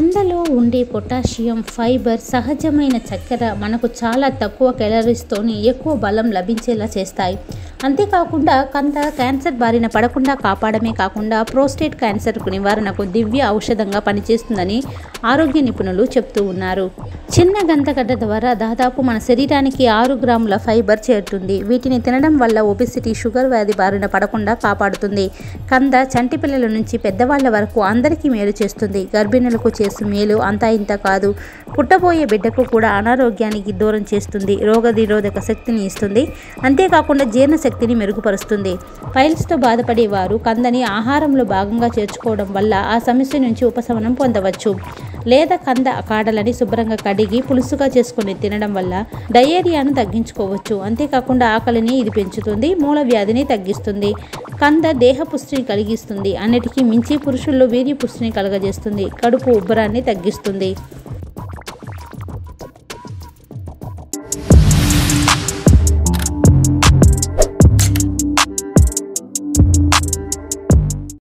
కందలో ఉండే potassium, fibre, సహజమైన చక్కెర మనకు చాలా తక్కువ క్యాలరీస్తోని ఎక్కువ బలం లభించేలా చేస్తాయి. అంతేకాకుండా కంద క్యాన్సర్ బారిన పడకుండా కాపాడమే కాకుండా ప్రోస్టేట్ క్యాన్సర్కు నివారణకు దివ్య ఔషధంగా పనిచేస్తుందని ఆరోగ్య నిపుణులు చెప్తూ ఉన్నారు. చిన్న గంతగడ్డ ద్వారా దాదాపు మన శరీరానికి 6 గ్రాముల ఫైబర్ చేరుతుంది. వీటిని తినడం వల్ల ఒబెసిటీ, షుగర్ వ్యాధి బారిన పడకుండా కాపాడుతుంది. కంద చంటి పిల్లల నుంచి పెద్దవాళ్ల వరకు అందరికీ మేలు చేస్తుంది. గర్భిణులకు చేసే మేలు అంతా ఇంత కాదు, పుట్టబోయే బిడ్డకు కూడా అనారోగ్యానికి దూరం చేస్తుంది. రోగనిరోధక శక్తిని ఇస్తుంది. అంతేకాకుండా జీర్ణశక్తిని మెరుగుపరుస్తుంది. పైల్స్తో బాధపడే వారు కందని ఆహారంలో భాగంగా చేర్చుకోవడం వల్ల ఆ సమస్య నుంచి ఉపశమనం పొందవచ్చు. లేదా కంద కాడలని శుభ్రంగా కడిగి పులుసుగా చేసుకుని తినడం వల్ల డయేరియాను తగ్గించుకోవచ్చు. అంతేకాకుండా ఆకలిని ఇది పెంచుతుంది. మూల వ్యాధిని తగ్గిస్తుంది. కంద దేహ పుష్టిని కలిగిస్తుంది. అన్నిటికీ మించి పురుషుల్లో వీర్య పుష్టిని కలుగజేస్తుంది. కడుపు ఉబ్బరాన్ని తగ్గిస్తుంది.